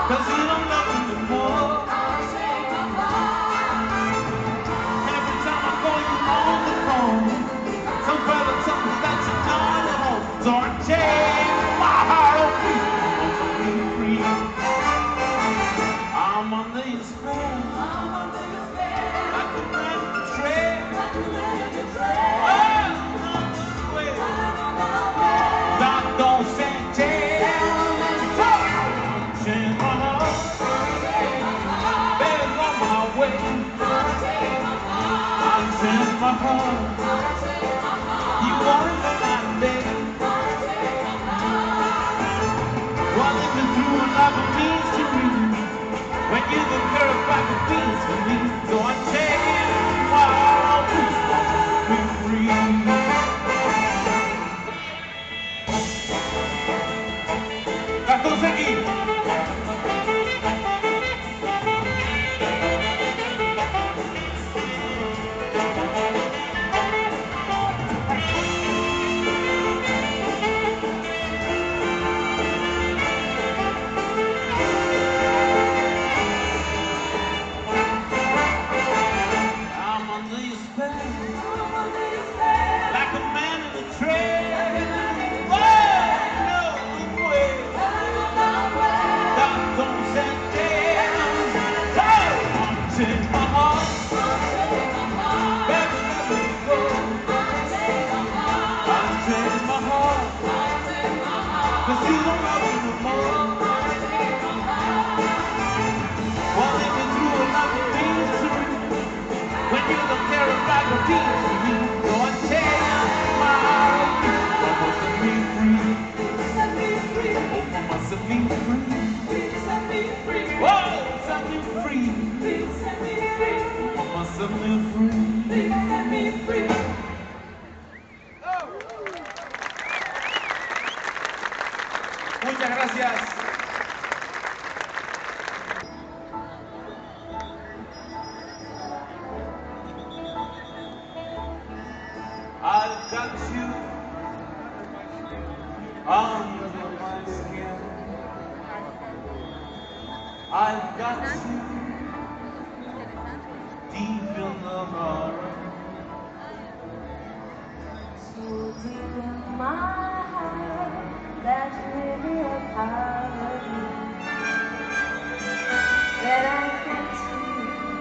'cause you don't love me no more. Every time I call you on the phone, some fella tells me that you're not at home. So I change my heart on me. I'm under your spell. Like a man betrayed. God don't send jail. Change my heart. Baby's on my way. I'll change my heart. You want it for my day. Well, if you're through like a mystery, when you the girl back the beats for me, so I change my heart. Be free. Cartão seguinte. I'm under your spell. Like a man in a train. Oh, no way. God don't send jail. Hey, change my heart. Baby, let me go. I'll change my heart. 'Cause you don't love me no more. Well, if you're through a lot of things to me, when you don't care about the things to me, so I change my heart. Set me free. Oh, mama, set me free. Whoa, set me free. Mama, set me free. Muchas gracias. I've got you under my skin. I've got you deep in the heart. So deep in my heart, there's really a part of you that I can see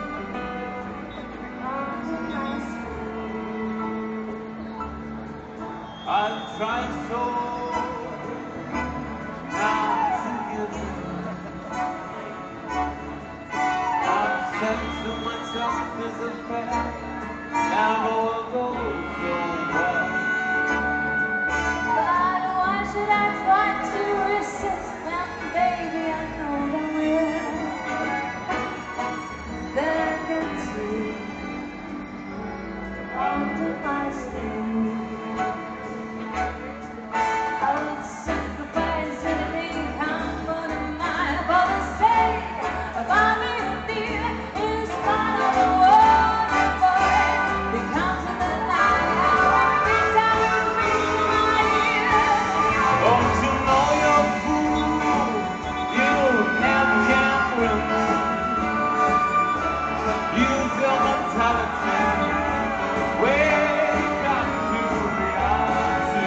under my skin. I've tried so not to give in. I've said to myself, there's a fact, now it goes so well. But why should I try to resist when, baby, I know that that I can see under my skin. I would sacrifice anything, come for the mile, for the sake of our real deal, in spite of the world and boy, it comes in the night, every time you breathe in my ears. Don't you know you're a fool? You never can win. Use your mentality. Wake up to reality.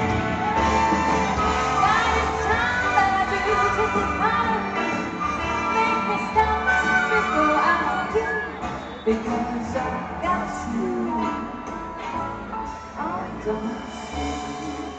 By the time that I do, just a part of me, make me stop before I do, because I got you under my skin.